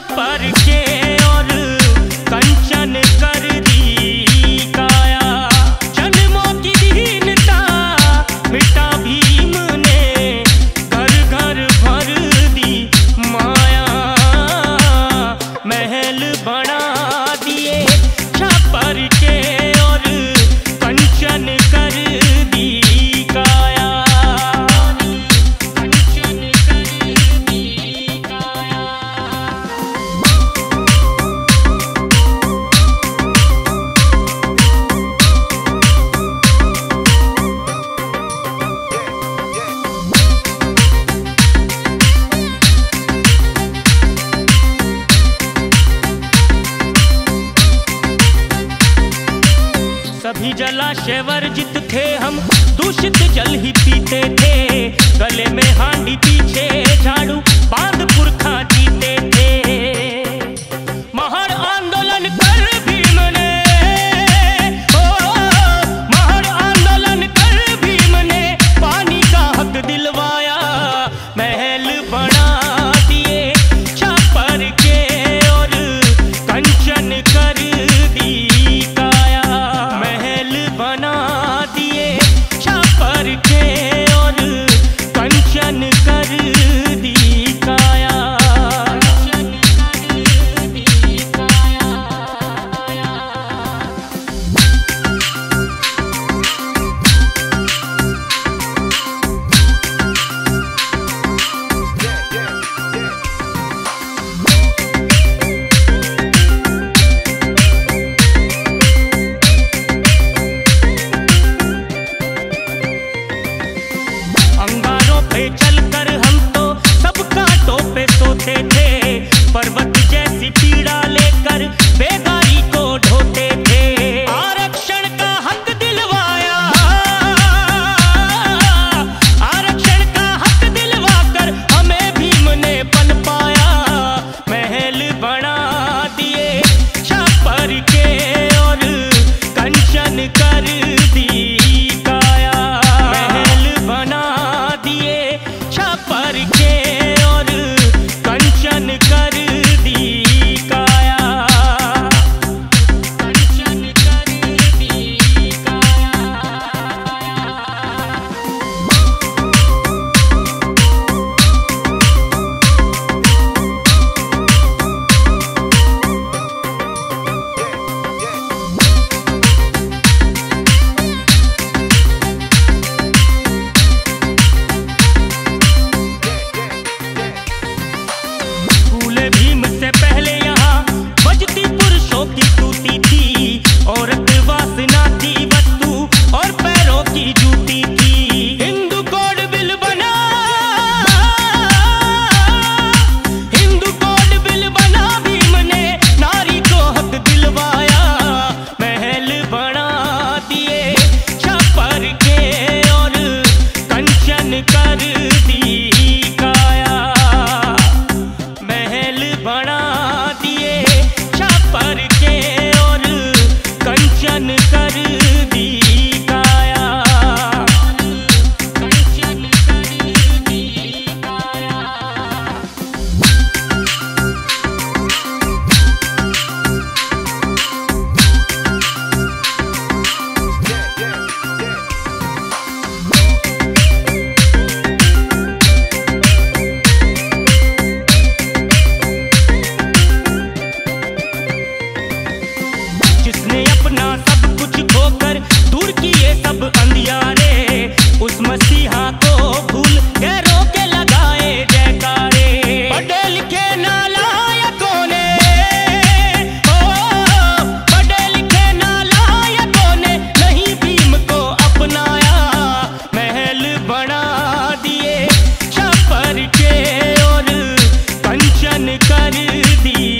छापर के और कंचन कर दी काया। जन्मों की दीनता मिटा भीम ने, घर घर भर दी माया। महल बना दिए छापर के और कंचन कर दी काया। कंचन कर दी काया। सभी जलाशय वर्जित थे हम, दूषित जल ही पीते थे। गले में हांडी पीछे झाड़ू बांध पुरखा जीते थे। महान आंदोलन कर भीम ने, महान आंदोलन कर भीम ने पानी का हक दिलवाया। महल बना दिए छापर के और कंचन कर दी काया। महल बना दिए छापर के और कंचन कर दी काया। कंचन कर दी काया। अंगारों पे चलकर हम तो सब कांटों पे सोते थे। पर्वत जैसी पीड़ा लेकर बेगारी को ढोते थे। आरक्षण का हक दिलवाया, आरक्षण का हक दिलवाकर हमें भीम ने पल पाया। महल बना दिए छापर के और कंचन कर दी काया। महल बना दिए छापर के और कंचन कर दी काया। कंचन कर दी काया। फूले भीम से पहले यहाँ बजती पुरुषों की टूटी थी। औरत वासना थी वस्तु और पैरों की जूती थी। हिंदू कोड बिल बना, हिंदू कोड बिल बना भीम ने नारी को हक दिलवाया। महल बना दिए छापर के और कंचन कर दी काया। महल बना दिए छापर के और कंचन कर दी काया। कंचन कर दी काया। जिसने अपना सब कुछ खोकर दूर किए सब अंधियारे, उस मसीहा को भूल गैरों के लगाए जयकारे। पढ़े लिखे नालायकों ने, पढ़े लिखे नालायकों ने नहीं भीम को अपनाया। महल बना दिए छापर के और कंचन कर दी